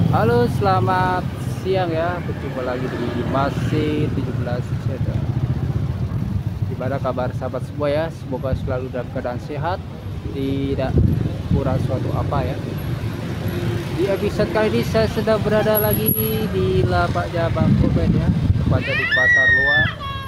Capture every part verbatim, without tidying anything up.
Halo, selamat siang ya. Berjumpa lagi di Masih tujuh belas Seda. Gimana kabar sahabat semua ya? Semoga selalu dalam keadaan sehat, tidak kurang suatu apa ya. Di episode kali ini saya sedang berada lagi di lapaknya Bang Koben ya, tepatnya di Pasar Luar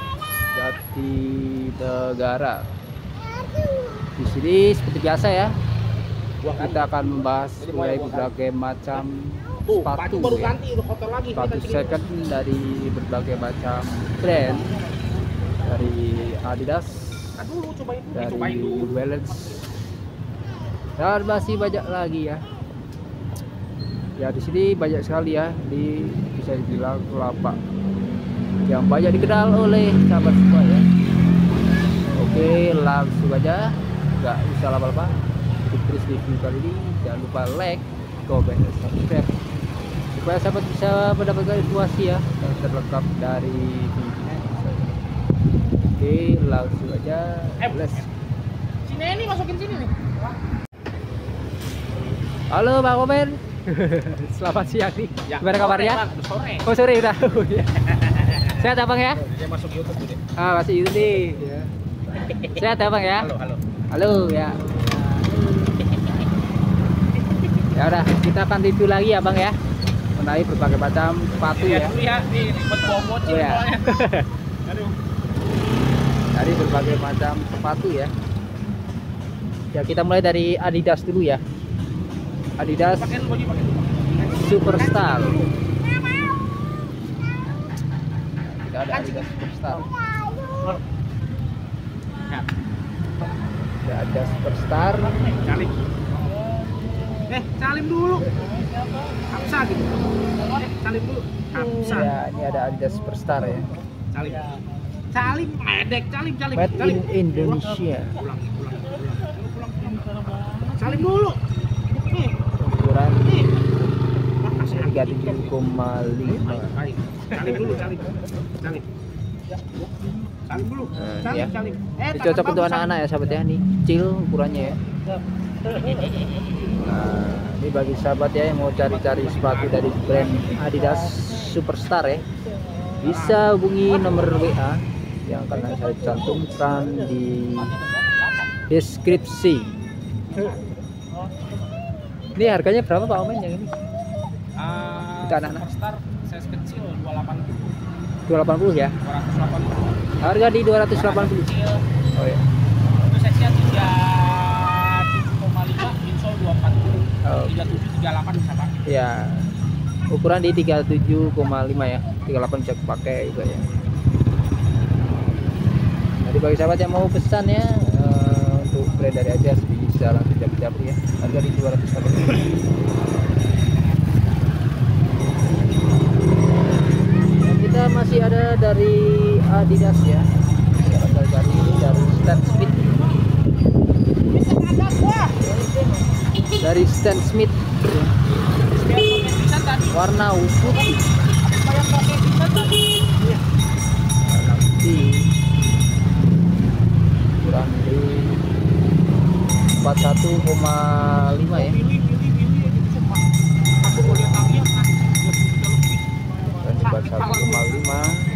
Jatinegara. Di sini seperti biasa ya, kita akan membahas mulai berbagai macam sepatu ya, sepatu second dari berbagai macam brand, dari Adidas, dari New Balance, dan masih banyak lagi ya. Ya di sini banyak sekali ya, di bisa dibilang lapak yang banyak dikenal oleh sahabat semua ya. Oke, langsung aja, nggak usah lama-lama, terus review kali ini. Jangan lupa like, comment, dan subscribe supaya sahabat bisa mendapatkan informasi ya yang terlengkap dari video. Oke, langsung aja. Let's. Sini ini masukin sini nih. Halo Bang Komen. Selamat siang nih. Ya, Gimana kabarnya? Bang, sore. Oh sore udah. Sehat ya Bang ya? Dia masuk YouTube deh. Ah masih YouTube nih. Ya. Sehat ya Bang ya? Halo, halo. Halo ya. Ya udah, kita akan review lagi ya Bang ya, mengenai berbagai macam sepatu ya. Lihat nih, buat bawa bocil Oh, ya. soalnya. Aduh. Dari berbagai macam sepatu ya. Ya kita mulai dari Adidas dulu ya. Adidas Pakai baju pakai dulu. Superstar. Kita ada Adidas Superstar. Ya. Ya, ada Superstar. Calim. Eh, calim dulu. Kamsa gitu. Eh, calim dulu. Kamsa. Ya, ini ada Adidas Superstar ya. Calim. Calim, medek, calim, calim. Made calim. in Indonesia. Pulang, pulang, pulang, pulang. Calim dulu. Nih, Ukuran nih. Wah, kasih tiga puluh tujuh koma lima. Baik. Calim dulu, calim. Calim. Calim dulu. Nah, Calim, ya. calim. Ini cocok untuk anak-anak ya sahabat ya, nih kecil ukurannya ya. Nah, ini bagi sahabat ya yang mau cari-cari sepatu dari brand Adidas Superstar ya, bisa hubungi nomor W A yang akan saya cantumkan di deskripsi. Ini harganya berapa Pak Omen yang ini? Ah, Untuk anak-anak. Superstar size kecil dua ratus delapan puluh. dua ratus delapan puluh ya. dua ratus delapan puluh. Harga di dua ratus delapan puluh. Kecil. Oh ya. Itu size-nya tiga puluh tujuh koma lima, insole dua ratus empat puluh. Oh. tiga puluh tujuh, tiga puluh delapan bisa pakai. Ya. Ukuran di tiga puluh tujuh koma lima ya. tiga puluh delapan bisa dipakai juga ya. Jadi bagi sahabat yang mau pesan ya uh, untuk brand dari Adidas bisa langsung japri-japri ya. Harga di dua ratus delapan puluh. Nah, kita masih ada dari Adidas ya. Kita bakal cari ini dari Stan Smith. Dari Stan Smith. Warna putih. Warna putih. Kurang di empat puluh satu koma lima ya. Aku mau lihat lagi ya. Dan empat puluh satu koma lima.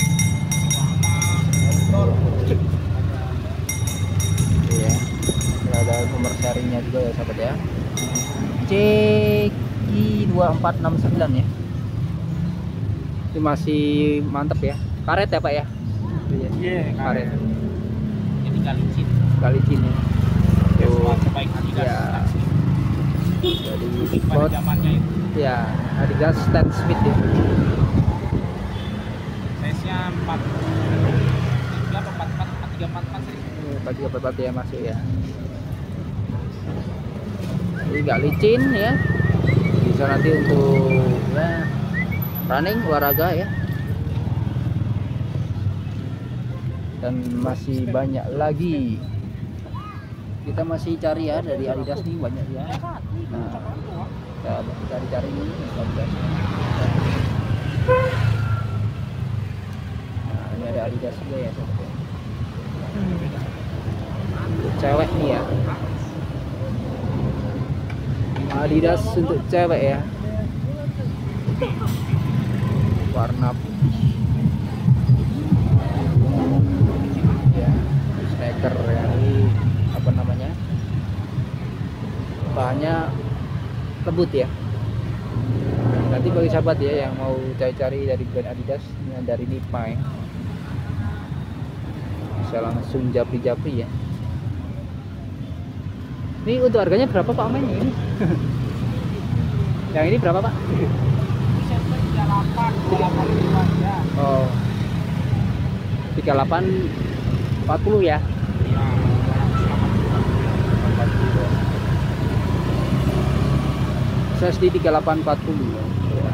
Iya. Ini ada nomor serinya juga ya sahabat ya. C I dua empat enam sembilan ya. Ini masih mantap ya. Karet ya Pak ya? Iya, Karet. Jadi galicin. Galicin ya. Ya, Tuh. semua terbaik Adidas. Ya. Jadi Pada spot zamannya itu. ya Adidas Stan Smith ya. Size-nya empat tiga atau empat empat, empat tiga, empat empat sih. empat tiga empat empat ya masuk ya. Jadi nggak licin ya. Bisa nanti untuk ya, running olahraga ya. Dan masih banyak lagi. Kita masih cari ya dari Adidas nih banyak ya. Nah, kita cari-cari ini Adidas. Nah, ini ada Adidas juga ya. Cewek nih ya. Adidas untuk cewek ya. warna putih ya, sneaker ya. Ini apa namanya, bahannya lembut ya. Nanti bagi sahabat ya yang mau cari-cari dari brand Adidas yang dari Nipa ya, bisa langsung japri-japri ya. Ini untuk harganya berapa Pak Omen ini? Yang ini berapa Pak? Oh, tiga puluh delapan empat puluh ya. Size di tiga puluh delapan empat puluh ya.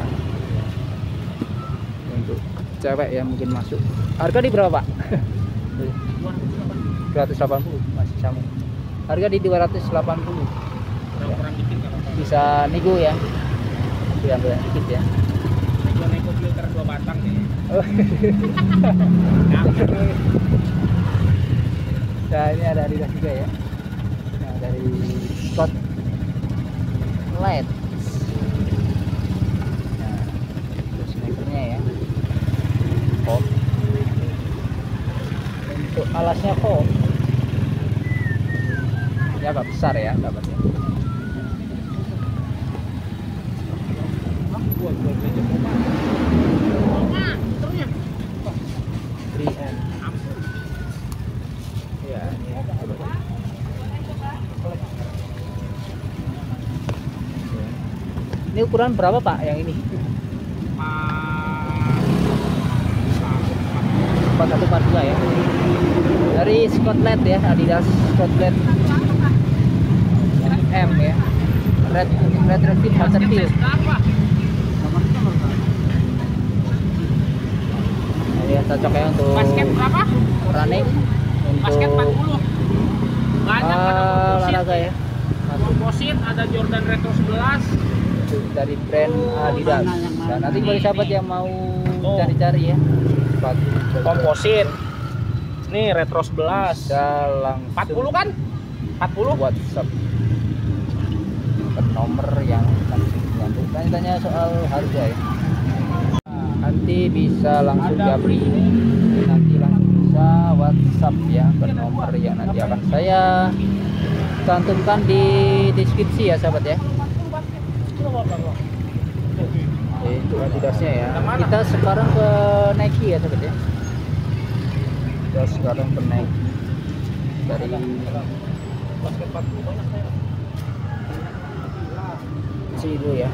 Untuk cewek ya mungkin masuk. Harga di berapa Pak? dua ratus delapan puluh masih sama. Harga di dua ratus delapan puluh. Kurang-kurang dikit kalau Bisa nego ya. Diambil dikit ya. nego-nego filter dua batang nih. Oh. Nah, ini ada Adidas juga ya. Nah, dari Scott Light. Nah, terus sneakernya ya. Kok. Untuk alasnya kok. Ya agak besar ya dapatnya. tiga M. Ya, ini Ini ukuran berapa Pak yang ini? empat satu empat dua ya. Dari Scotland ya, Adidas Scotland M ya. Red Red Rapid Masterpiece. Ya cocok ya untuk Basket berapa? running, Basket untuk empat puluh. Banyak ah, ada olahraga ya. Komposit, ada Jordan Retro sebelas. Dari brand Adidas. Nah, nanti bagi sahabat yang mau Oh. cari-cari ya sepatu Komposit. Nih Retro sebelas. bisa langsung empat puluh kan? empat puluh. WhatsApp ke nomor yang langsung dibantu. Tanya-tanya soal harga ya. Nah, nanti bisa langsung japri, nanti langsung bisa WhatsApp ya ke nomor yang nanti akan saya cantumkan di deskripsi ya sahabat ya. Itu Adidasnya ya. Kita sekarang ke Nike ya sahabat ya. Kita sekarang ke Nike dari Basket empat puluh banyak saya. sini dulu ya.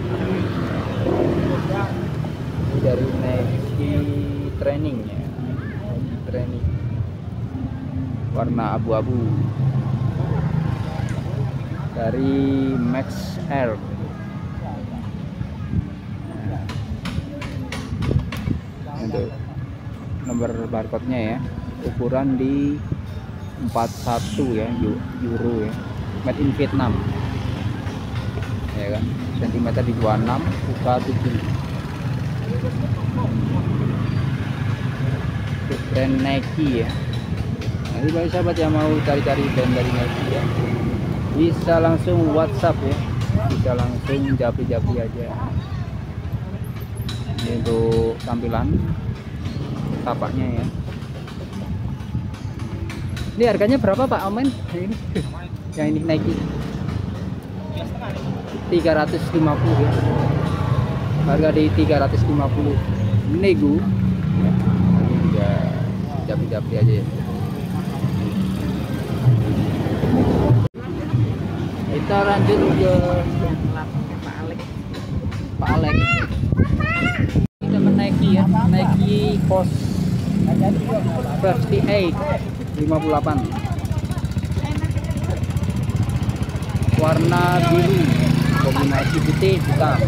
Ini dari Nike training ya. Nike training warna abu-abu dari Max Air. Untuk nomor barcode-nya ya, ukuran di empat puluh satu ya, euro ya, made in Vietnam ya kan, sentimeter di dua puluh enam, buka tujuh. Untuk brand Nike ya. Nanti bagi sahabat yang mau cari-cari brand dari Nike ya, bisa langsung WhatsApp ya, bisa langsung japri-japri aja. Ini untuk tampilan tapaknya ya. Ini harganya berapa Pak Omen? Ini yang ini Nike tiga ratus lima puluh ya. Harga di tiga ratus lima puluh nego ya. Nanti juga japri-japri aja ya. Kita lanjut ke Pak Alex. Pak Alex. Kita ke Nike ya, Nike Post Versi delapan lima puluh delapan. Warna biru kombinasi putih hitam.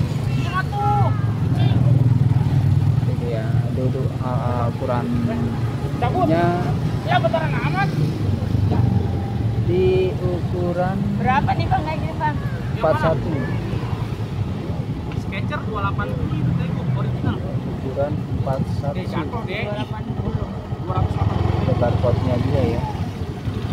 Itu ya, itu uh, ukurannya Ya bentaran amat. di ukuran Berapa nih Bang naiknya Bang? empat puluh satu. Skechers dua ratus delapan puluh itu teko original. Ukuran empat puluh satu. Deh jatuh deh. dua ratus delapan puluh. dua ratus delapan puluh. Ada barcode-nya juga ya.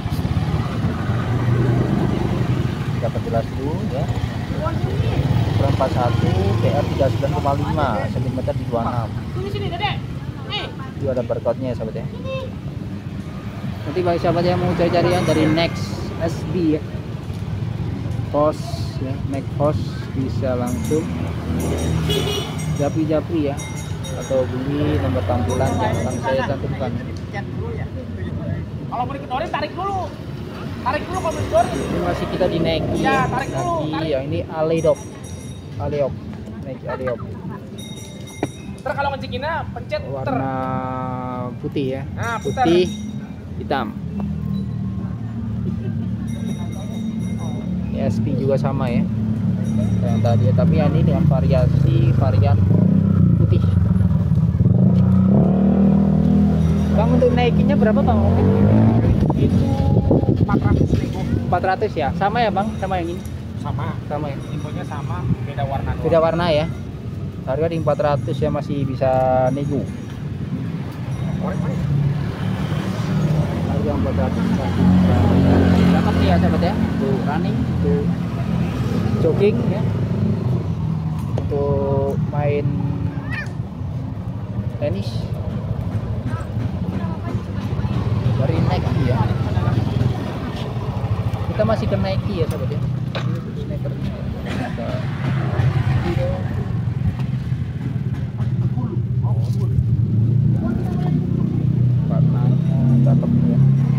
Dapat jelas dulu ya. Ukuran empat puluh satu, P R tiga puluh sembilan koma lima, sentimeter di dua puluh enam. Itu ada barcode-nya ya sahabat ya. Nanti bagi sahabat yang mau cari-cari yang dari Next S B ya, host ya, Next host bisa langsung japri-japri ya, atau beli nomor tampilan yang akan saya cantumkan. Kalau mau dikedorin tarik dulu. Tarik dulu kalau mau dikedorin. Ini masih kita di Nike Ya, ya. tarik dulu, Nike tarik. yang ini Aleop. Aleop. Nike Aleop. Ntar kalau ngecekinnya pencet puter. Warna putih ya. Nah, puter. Putih hitam. Ini S P juga sama ya. Yang tadi ya, tapi yang ini dengan variasi varian putih. Bang, untuk naikinnya berapa Bang? Itu empat ratus nego. empat ratus ya? Sama ya Bang? Sama yang ini? Sama. Sama ya? Infonya sama, beda warna doang. Beda warna ya? Harga di empat ratus ya, masih bisa nego. Harga empat ratus masih bisa. Cakep nih ya sahabat ya. Untuk running, untuk jogging ya. Untuk main tenis. Dari Nike ya. Kita masih ke Nike ya sahabat ya. Ini sneakernya. Ada warnanya cakep ya.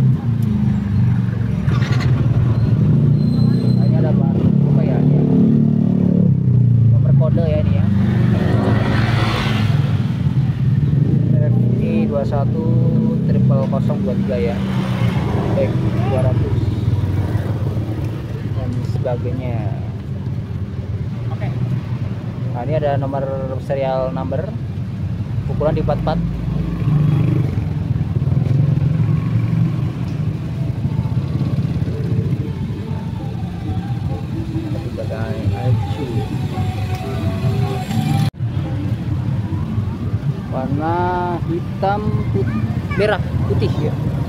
Ini ada bahan apa ya ini? Nomor kode ya ini ya. Ini dua satu triple nol dua tiga ya. Back dua ratus dan sebagainya. Oke. Nah, ini ada nomor serial number, ukuran di empat puluh empat. Warna hitam putih, merah putih ya.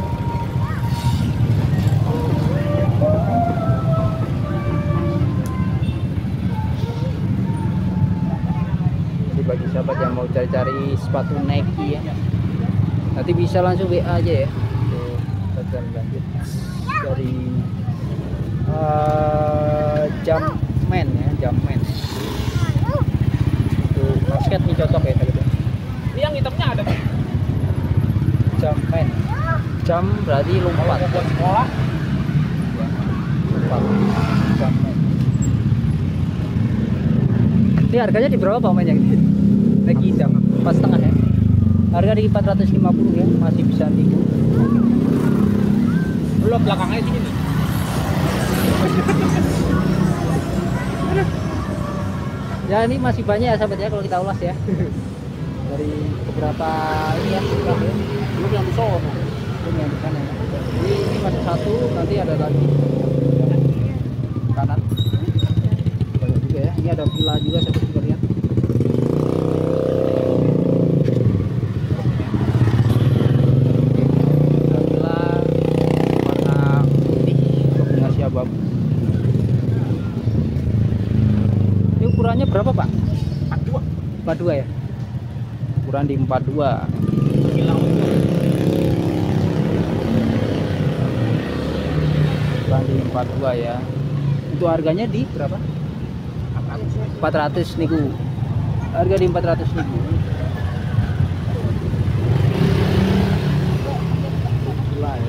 Jadi bagi sahabat yang mau cari-cari sepatu Nike ya, nanti bisa langsung W A aja ya untuk pesan lanjut dari uh, Jumpman ya, Jumpman. Untuk basket nih cocok ya sahabat. Ini yang hitamnya ada Bang. Jumpman. Jump berarti lompat. Buat sekolah. Ya, lompat. Jumpman. Ini harganya di berapa Pak mainnya? Nike hitam, pas setengah ya. Harga di empat ratus lima puluh ya, masih bisa nego. Belum belakangnya sini nih. Ya ini masih banyak ya sahabat ya kalau kita ulas ya. Dari beberapa ini ya, beberapa ya. Belum yang di sono. Ini yang di sana ya. Jadi ini masih satu, nanti ada lagi kanan. Banyak juga ya. Ini ada villa juga sahabat juga lihat. Ada villa warna putih kombinasi abu-abu. Ini ukurannya berapa Pak? empat puluh dua. empat puluh dua ya. Ukuran di empat puluh dua. Hilang. Ukuran di empat puluh dua ya. Untuk harganya di berapa? empat ratus nego. Harga di empat ratus nego. Gila ya.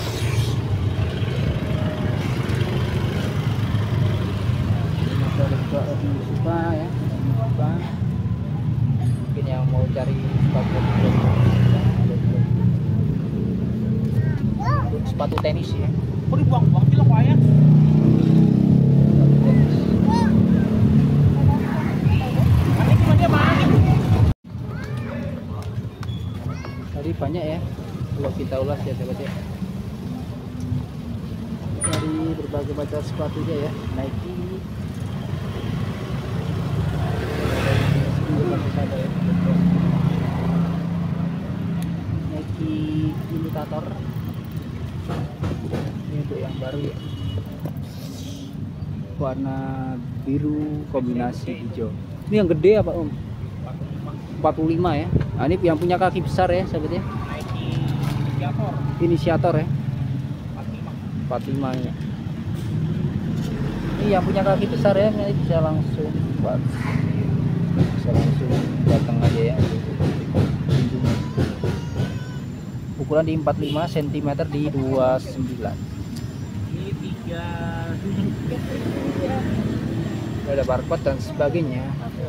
Ini ada juga di suka ya. Suka. Mungkin yang mau cari sepatu sepatu tenis ya. Kok dibuang-buang cilok lah ya? Sepatu tenis. Nanti gimana dia mana? Tadi banyak ya kalau kita ulas ya sahabat ya, dari berbagai macam sepatunya ya. Nike Nike imitator ini untuk yang baru ya. warna biru kombinasi hijau. Ini yang gede apa Om? empat puluh lima ya. Nah, ini yang punya kaki besar ya sahabat ya. Inisiator. Inisiator ya. empat puluh lima ya. Ini yang punya kaki besar ya, ini bisa langsung buat bisa langsung datang aja ya. Ukuran di empat puluh lima sentimeter di dua puluh sembilan. Ini tiga tujuh. Ada barcode dan sebagainya.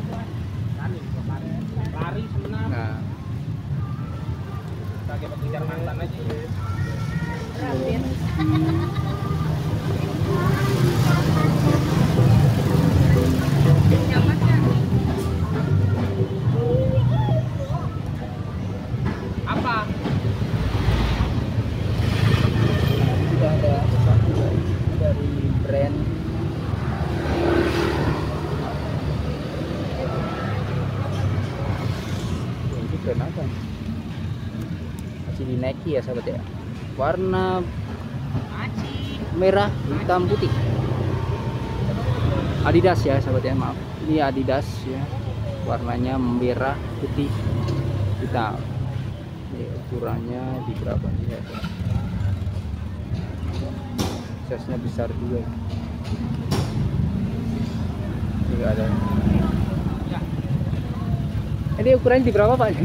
Lari sebenarnya. Nah, Pakai pengejar mantan aja. Apa? sudah ada satu dari brand ini brand apa? Masih di Nike ya sahabat ya. Warna merah hitam putih. Adidas ya sahabat ya, maaf. Ini Adidas ya. Warnanya merah putih hitam. Ini ukurannya di berapa nih ya? Size-nya besar juga. Ini ada. Ini ukurannya di berapa Pak?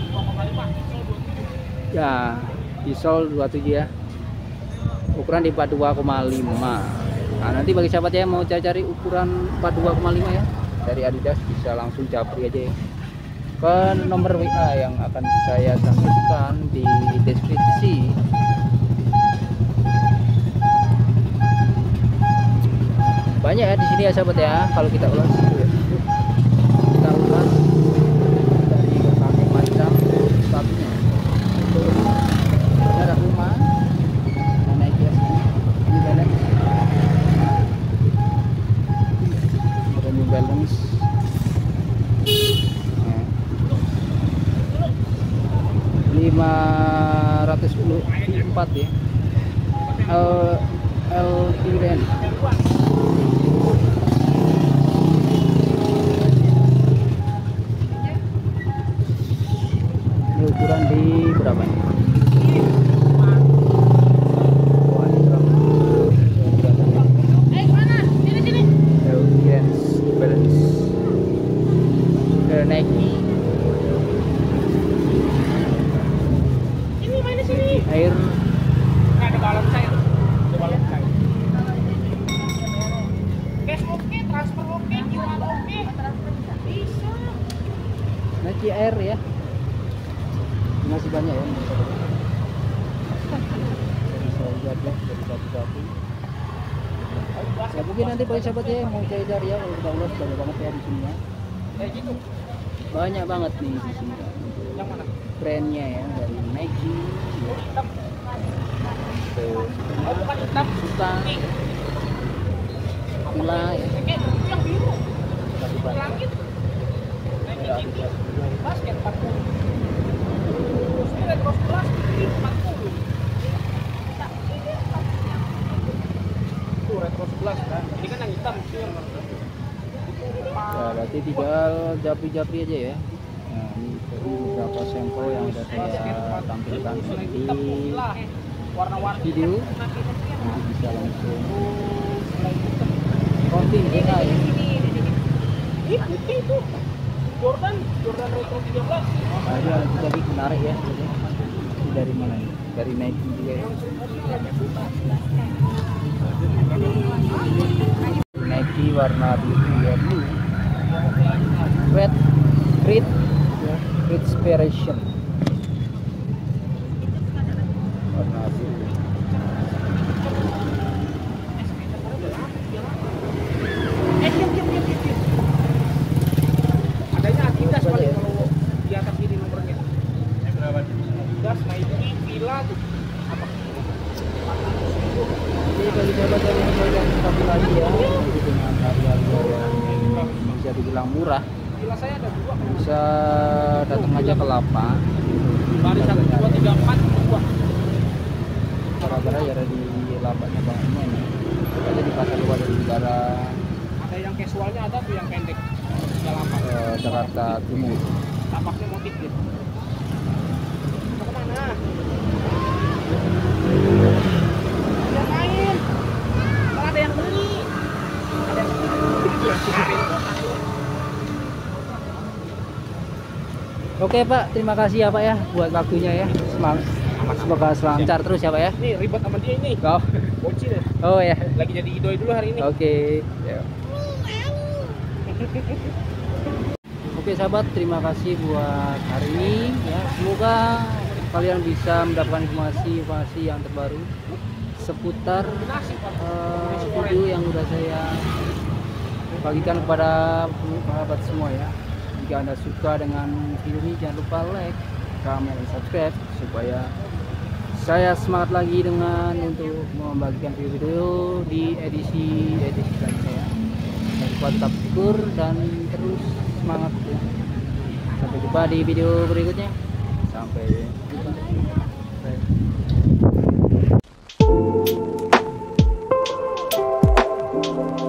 Ya, di sol dua puluh tujuh ya. Ukuran di empat puluh dua koma lima. Nah, nanti bagi sahabat ya mau cari-cari ukuran empat puluh dua koma lima ya dari Adidas, bisa langsung japri aja ya ke nomor W A yang akan saya cantumkan di deskripsi. Banyak ya di sini ya sahabat ya, kalau kita ulas kita ulas dari berbagai macam sepatunya. Ada rumah naik ya sini, ini balance, ada New Balance, lima ratus empat ya, L L I N. Ini ukuran di berapa ya? Nike Ini mana sini? Air Nggak ada balon cair. Ada balon cair. Cash oke, transfer oke, Q R oke. Bisa. Nike Air ya, masih banyak ya. Dari saya lihat ya, dari satu-satu. Ya mungkin nanti bagi sahabat ya mau cari-cari ya, kalau kita ulas banyak banget ya di sini ya. Kayak gitu. Banyak banget nih di sini. Yang mana? Brandnya ya, dari Nike. Hitam. Tuh, Oh, bukan hitam. Suka, Fila ya. Kayak yang biru. Masih banyak. Langit. Nike G T. Basket empat puluh. Ini retro sebelas empat puluh. Itu retro sebelas kan. Ini kan yang hitam sih. Ya, berarti tinggal japri-japri aja ya. Nah, ini beberapa sampel yang sudah saya tampilkan di warna-warni video. Nanti bisa langsung konting ya ya. ini putih itu Jordan Jordan Retro tiga belas. Nah, ini lagi jadi menarik ya. Ini dari mana ini? Dari Nike juga ya. Nike warna biru ya, blue. Red, red, ya, red inspiration. Warna biru. Eh, diam, diam, diam, diam, diam. Adanya Adidas paling kalau di atas ini nomornya. Berapa? Adidas, Nike, Fila tuh. Apa? Jadi bagi sahabat yang mau satu lagi ya, jadi dengan harga-harga yang bisa dibilang murah, Fila saya ada dua. bisa datang aja ke Lapa. Barisan dua tiga empat dua. Gara-gara ya ada di Lapanya Bang Iman. Ada di pasar luar dari negara casualnya ada tuh yang pendek. Dalaman. Eh, Jakarta Timur. Tapaknya motif gitu. Mau kemana? Ada main. Kalau ada yang beli. Ada yang beli. Oke Pak, terima kasih ya Pak ya buat waktunya ya. Semangat. Semoga lancar terus ya Pak ya. Nih ribet sama dia ini. Oh, Bocil ya. oh ya. Lagi jadi idoi dulu hari ini. Oke. Ya. Oke sahabat, terima kasih buat hari ini ya. Semoga kalian bisa mendapatkan informasi-informasi yang terbaru seputar uh, video yang udah saya bagikan kepada sahabat semua ya. Jika Anda suka dengan video ini, jangan lupa like, comment, dan subscribe supaya saya semangat lagi dengan untuk membagikan video-video di edisi-edisi saya. Jangan lupa tetap syukur dan terus semangat ya. Sampai jumpa di video berikutnya. Sampai jumpa. Bye.